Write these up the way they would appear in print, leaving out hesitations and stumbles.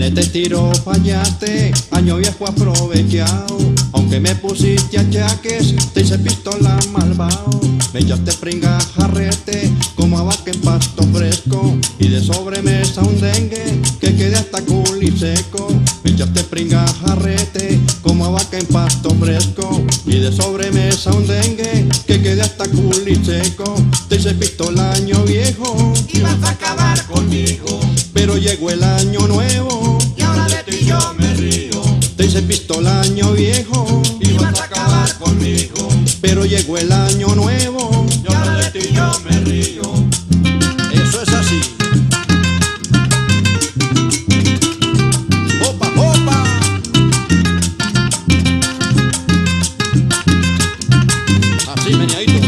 de este tiro fallaste, año viejo aprovechado. Aunque me pusiste achaques, te hice pistola malvado. Me echaste pringa jarrete, como a vaca en pasto fresco. Y de sobremesa un dengue, que quede hasta culi seco. Me echaste pringa jarrete, como a vaca en pasto fresco. Y de sobremesa un dengue, que quede hasta culi seco. Te hice pistola año viejo, y vas a acabar conmigo. pero llegó el año nuevo, Y ahora de ti yo me río. te hice pistola año viejo, Y vas a acabar conmigo. pero llegó el año nuevo. Y ahora de ti yo me río. Eso es así. ¡Opa, opa! Así, meneadito.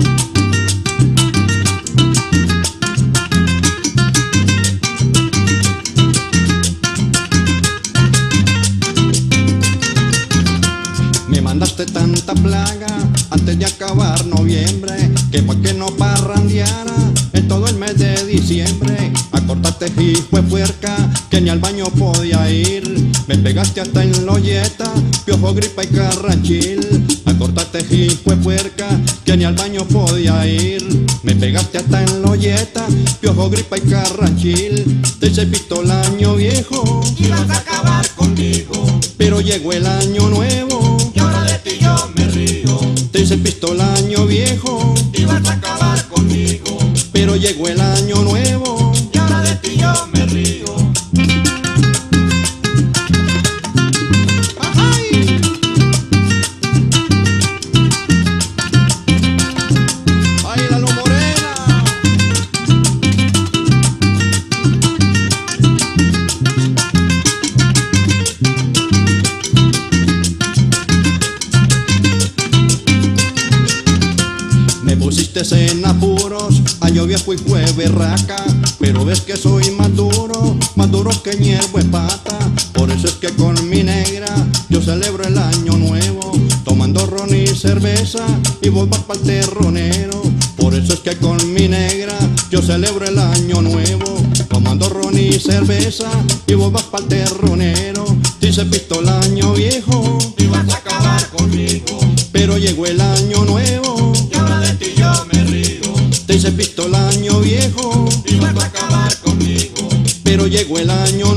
Me mandaste tanta plaga antes de acabar noviembre, que pa' que no parrandeara en todo el mes de diciembre. Acortaste hijo de puerca, que ni al baño podía ir. Me pegaste hasta en la olleta, piojo, gripa y carranchil. Acortaste hijo de puerca, que ni al baño podía ir. Me pegaste hasta en la olleta, piojo, gripa y carranchil. Te hice pistola año viejo, Y vas a acabar conmigo. pero llegó el año nuevo. Y ahora de ti yo me río. Te hice pistola año viejo, Y vas a acabar conmigo. pero llegó el año nuevo. Y ahora de ti yo me río. ¡Ay! ¡Báilalo, morena! Me pusiste en apuros, año viejo y fue berraca. Pero ves que soy más duro que hierbo de pata. Por eso es que con mi negra yo celebro el año nuevo, tomando ron y cerveza, y vos vas pa'l terronero. Por eso es que con mi negra yo celebro el año nuevo, tomando ron y cerveza, y vos vas pa'l terronero. Dice pistola año viejo, Y vas a acabar conmigo. pero llegó el año nuevo. Y ahora de ti yo me río. Te hice pistola año viejo, Y vas a acabar conmigo. pero llegó el año